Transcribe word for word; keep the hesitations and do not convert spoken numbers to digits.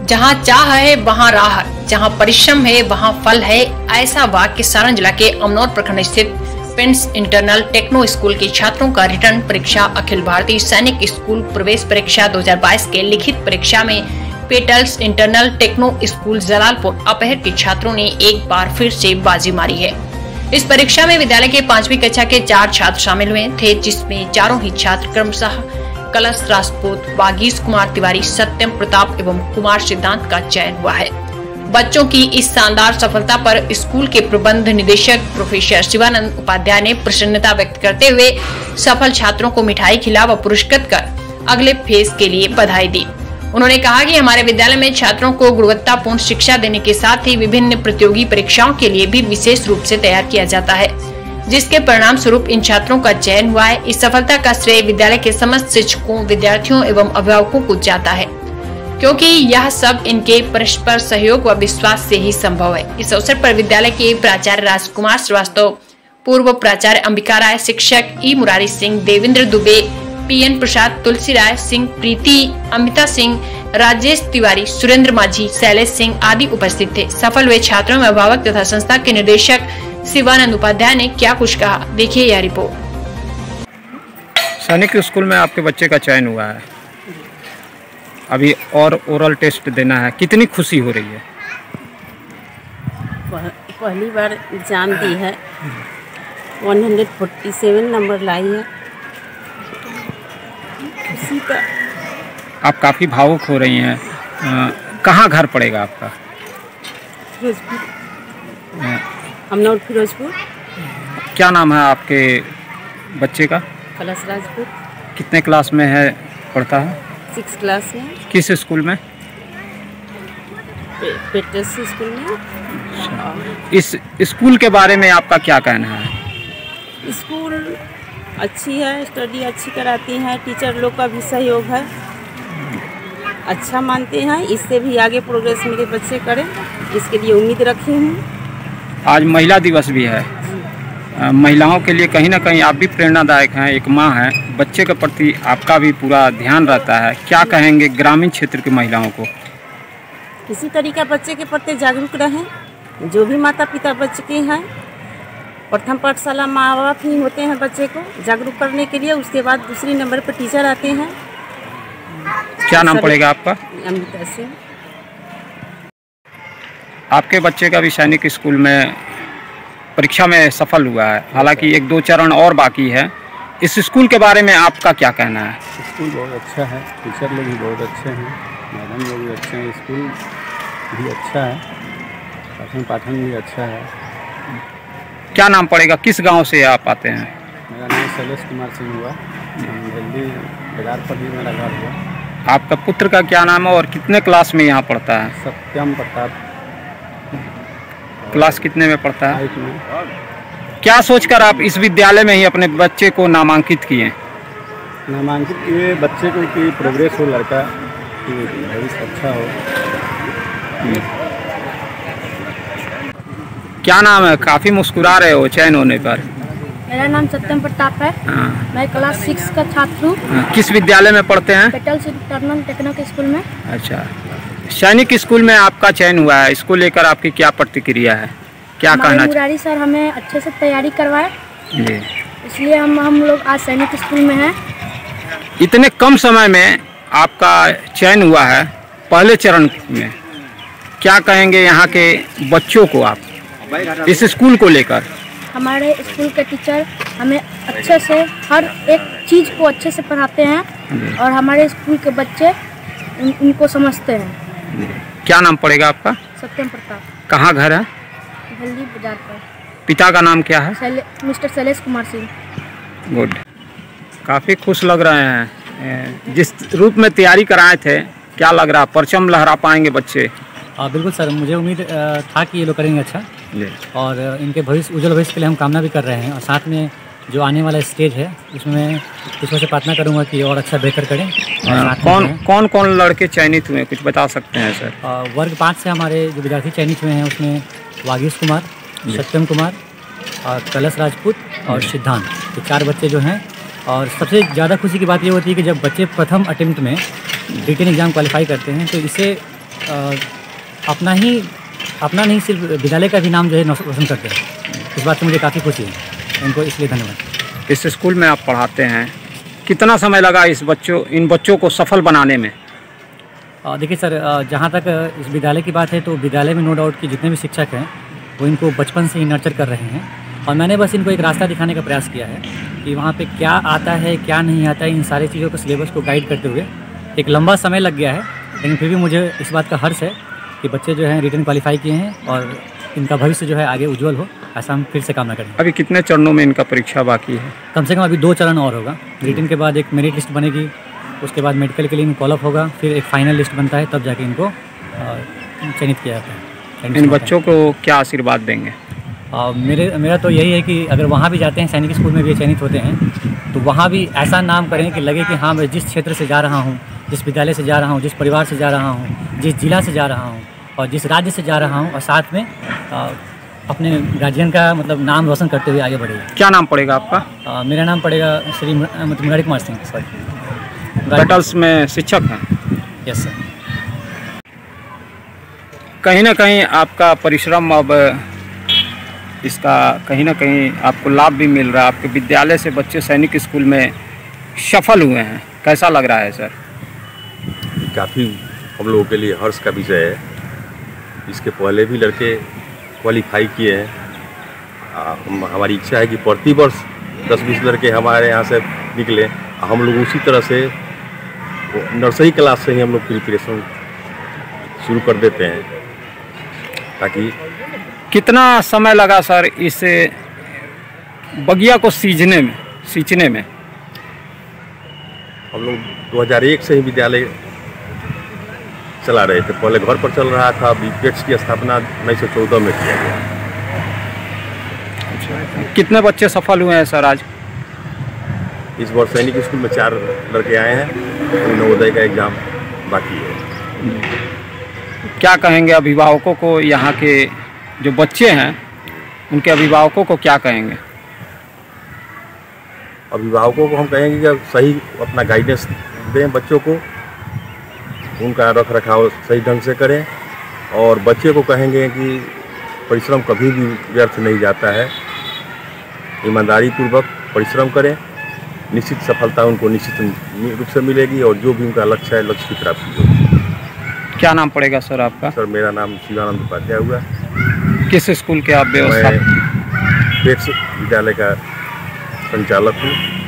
जहाँ चाह है वहाँ राह, जहाँ परिश्रम है वहाँ फल है। ऐसा वाक्य सारण जिला के अमनौर प्रखंड स्थित पेंस इंटरनल टेक्नो स्कूल के छात्रों का रिटर्न परीक्षा अखिल भारतीय सैनिक स्कूल प्रवेश परीक्षा दो हज़ार बाईस के लिखित परीक्षा में petals internal techno school Jalalpur Apahar के छात्रों ने एक बार फिर से बाजी मारी है। इस परीक्षा में विद्यालय के पांचवी कक्षा के चार छात्र शामिल हुए थे, जिसमें चारों ही छात्र क्रमशः कलश राजपूत, वागीश कुमार तिवारी, सत्यम प्रताप एवं कुमार सिद्धांत का चयन हुआ है। बच्चों की इस शानदार सफलता पर स्कूल के प्रबंध निदेशक प्रोफेसर शिवानंद उपाध्याय ने प्रसन्नता व्यक्त करते हुए सफल छात्रों को मिठाई खिला व पुरस्कृत कर अगले फेज के लिए बधाई दी। उन्होंने कहा कि हमारे विद्यालय में छात्रों को गुणवत्तापूर्ण शिक्षा देने के साथ ही विभिन्न प्रतियोगी परीक्षाओं के लिए भी विशेष रूप से तैयार किया जाता है, जिसके परिणाम स्वरूप इन छात्रों का चयन हुआ है। इस सफलता का श्रेय विद्यालय के समस्त शिक्षकों, विद्यार्थियों एवं अभिभावकों को जाता है, क्योंकि यह सब इनके परस्पर सहयोग व विश्वास से ही संभव है। इस अवसर पर विद्यालय के प्राचार्य राजकुमार श्रीवास्तव, पूर्व प्राचार्य अंबिका राय, शिक्षक E Murari Singh, Devendra Dubey, P N Prasad, Tulsi Rai Singh, Preeti, Amita Singh, Rajesh Tiwari, Surendra Majhi, Shailesh Singh आदि उपस्थित थे। सफल हुए छात्रों में अभिभावक तथा संस्था के निदेशक शिवानंद उपाध्याय ने क्या कुछ कहा, देखिए यह रिपोर्ट। सैनिक स्कूल में आपके बच्चे का चयन हुआ है, अभी और ओरल टेस्ट देना है, कितनी खुशी हो रही है? पहली बार एग्जाम दी है, एक सौ सैंतालीस नंबर लाई है। खुशी का आप काफ़ी भावुक हो रही हैं। कहाँ घर पड़ेगा आपका? फिरोजपुर, अमनौर फिरोजपुर। क्या नाम है आपके बच्चे का? कलश राजपूत। कितने क्लास में है, पढ़ता है? सिक्स क्लास में। किस स्कूल में? पे, पेटल्स स्कूल में। इस स्कूल के बारे में आपका क्या कहना है? स्कूल अच्छी है, स्टडी अच्छी कराती हैं, टीचर लोग का भी सहयोग है, अच्छा मानते हैं। इससे भी आगे प्रोग्रेस मेरे बच्चे करें, इसके लिए उम्मीद रखी हूँ। आज महिला दिवस भी है, महिलाओं के लिए कहीं ना कहीं आप भी प्रेरणादायक हैं, एक माँ है, बच्चे के प्रति आपका भी पूरा ध्यान रहता है। क्या कहेंगे ग्रामीण क्षेत्र की महिलाओं को? इसी तरीका बच्चे के प्रति जागरूक रहें। जो भी माता पिता बच्चे के हैं, प्रथम पाठशाला माँ बाप ही होते हैं बच्चे को जागरूक करने के लिए, उसके बाद दूसरी नंबर पर टीचर आते हैं। क्या नाम पड़ेगा आपका? अमिता सिंह। आपके बच्चे का भी सैनिक स्कूल में परीक्षा में सफल हुआ है, हालांकि एक दो चरण और बाकी है। इस स्कूल के बारे में आपका क्या कहना है? स्कूल बहुत अच्छा है, टीचर लोग भी बहुत अच्छे हैं, मैडम लोग भी अच्छे हैं, स्कूल भी अच्छा है, पठन पाठन भी अच्छा है। क्या नाम पड़ेगा, किस गांव से आप आते हैं? मेरा नाम शैलेश कुमार सिंह हुआ, जल्दी बाजार पर भी मेरा घर हुआ। आपका पुत्र का क्या नाम है और कितने क्लास में यहाँ पढ़ता है? सत्यम प्रताप। क्लास कितने में पढ़ता है? आठ में। क्या सोचकर आप इस विद्यालय में ही अपने बच्चे को नामांकित किए? नामांकित किए बच्चे को कि प्रोग्रेस हो, लड़का कि भविष्य अच्छा हो। क्या नाम है? काफ़ी मुस्कुरा रहे हो चयन होने पर। मेरा नाम सत्यम प्रताप है। हाँ। मैं क्लास सिक्स का छात्र हूँ। हाँ। किस विद्यालय में पढ़ते हैं? पेटल्स इंटरनल टेक्नो स्कूल में। अच्छा, सैनिक स्कूल में आपका चयन हुआ है, इसको लेकर आपकी क्या प्रतिक्रिया है, क्या कहना? मुरारी सर हमें अच्छे से तैयारी करवाए जी, इसलिए हम हम लोग आज सैनिक स्कूल में हैं। इतने कम समय में आपका चयन हुआ है पहले चरण में, क्या कहेंगे यहाँ के बच्चों को आप इस स्कूल को लेकर? हमारे स्कूल के टीचर हमें अच्छे से हर एक चीज़ को अच्छे से पढ़ाते हैं और हमारे स्कूल के बच्चे उन, उनको समझते हैं। क्या नाम पड़ेगा आपका? सत्यम प्रताप। कहाँ घर है? जल्दी बाजार पर। पिता का नाम क्या है? मिस्टर शैलेश कुमार सिंह। गुड, काफ़ी खुश लग रहे हैं। जिस रूप में तैयारी कराए थे, क्या लग रहा, परचम लहरा पाएंगे बच्चे? हाँ बिल्कुल सर, मुझे उम्मीद था कि ये लोग करेंगे अच्छा, और इनके भविष्य, उज्जवल भविष्य के लिए हम कामना भी कर रहे हैं। और साथ में जो आने वाला स्टेज है उसमें ईश्वर से प्रार्थना करूंगा कि और अच्छा बेहतर करें। हाँ, कौन कौन कौन लड़के चयनित हुए, कुछ बता सकते हैं सर? आ, वर्ग पाँच से हमारे जो विद्यार्थी चयनित हुए हैं उसमें वागीश कुमार, सत्यम कुमार, और कलश राजपूत और सिद्धांत, ये चार बच्चे जो हैं। और सबसे ज़्यादा खुशी की बात ये होती है कि जब बच्चे प्रथम अटेम्प्ट में रिटन एग्ज़ाम क्वालिफाई करते हैं तो इसे अ, अपना ही अपना नहीं सिर्फ विद्यालय का भी नाम जो है रोशन करते हैं। इस बात से मुझे काफ़ी खुशी है, इनको इसलिए धन्यवाद। इस स्कूल में आप पढ़ाते हैं, कितना समय लगा इस बच्चों इन बच्चों को सफल बनाने में? देखिए सर, जहाँ तक इस विद्यालय की बात है तो विद्यालय में नो डाउट कि जितने भी शिक्षक हैं वो इनको बचपन से ही नर्चर कर रहे हैं, और मैंने बस इनको एक रास्ता दिखाने का प्रयास किया है कि वहाँ पे क्या आता है क्या नहीं आता है, इन सारी चीज़ों को सिलेबस को गाइड करते हुए। एक लंबा समय लग गया है, लेकिन फिर भी मुझे इस बात का हर्ष है कि बच्चे जो हैं रिटर्न क्वालिफाई किए हैं और इनका भविष्य जो है आगे उज्जवल हो, ऐसा हम फिर से कामना करेंगे। अभी कितने चरणों में इनका परीक्षा बाकी है? कम से कम अभी दो चरण और होगा। रिटर्न के बाद एक मेरिट लिस्ट बनेगी, उसके बाद मेडिकल के लिए इनको कॉल अप होगा, फिर एक फाइनल लिस्ट बनता है, तब जाके इनको चयनित किया जाता है। इन बच्चों को क्या आशीर्वाद देंगे? आ, मेरे मेरा तो यही है कि अगर वहाँ भी जाते हैं, सैनिक स्कूल में भी चयनित होते हैं, तो वहाँ भी ऐसा नाम करें कि लगे कि हाँ मैं जिस क्षेत्र से जा रहा हूँ, जिस विद्यालय से जा रहा हूँ, जिस परिवार से जा रहा हूँ, जिस जिला से जा रहा हूँ और जिस राज्य से जा रहा हूँ, और साथ में आ, अपने गार्जियन का मतलब नाम रोशन करते हुए आगे बढ़ेगा। क्या नाम पड़ेगा आपका? आ, मेरा नाम पड़ेगा श्री मतलब मुरारी कुमार सिंह। बैटल्स में शिक्षक हैं? Yes sir. कहीं ना कहीं आपका परिश्रम अब इसका कहीं ना कहीं आपको लाभ भी मिल रहा है, आपके विद्यालय से बच्चे सैनिक स्कूल में सफल हुए हैं, कैसा लग रहा है सर? काफ़ी हम लोगों के लिए हर्ष का विषय है। इसके पहले भी लड़के क्वालिफाई किए हैं। हम, हमारी इच्छा है कि प्रति वर्ष दस बीस लड़के हमारे यहाँ से निकले। हम लोग उसी तरह से नर्सरी क्लास से ही हम लोग प्रिपरेशन शुरू कर देते हैं, ताकि कितना समय लगा सर इस बगिया को सींचने में सींचने में? हम लोग दो हज़ार एक से ही विद्यालय चला रहे थे। पहले घर पर चल रहा था, अभी पेट्स की स्थापना उन्नीस सौ चौदह में किया गया। कितने बच्चे सफल हुए हैं सर आज? इस बार सैनिक स्कूल में चार लड़के आए हैं, तो नवोदय का एग्ज़ाम बाकी है। क्या कहेंगे अभिभावकों को, यहाँ के जो बच्चे हैं उनके अभिभावकों को क्या कहेंगे? अभिभावकों को हम कहेंगे कि सही अपना गाइडेंस दें बच्चों को, उनका रख रखाव सही ढंग से करें, और बच्चे को कहेंगे कि परिश्रम कभी भी व्यर्थ नहीं जाता है। ईमानदारी पूर्वक परिश्रम करें, निश्चित सफलता उनको निश्चित रूप से मिलेगी, और जो भी उनका लक्ष्य है लक्ष्य की प्राप्ति होगी। क्या नाम पड़ेगा सर आपका? सर मेरा नाम शिवानंद उपाध्याय हुआ। किस स्कूल के आप व्यवस्था? मैं पेट्स विद्यालय का संचालक हूँ।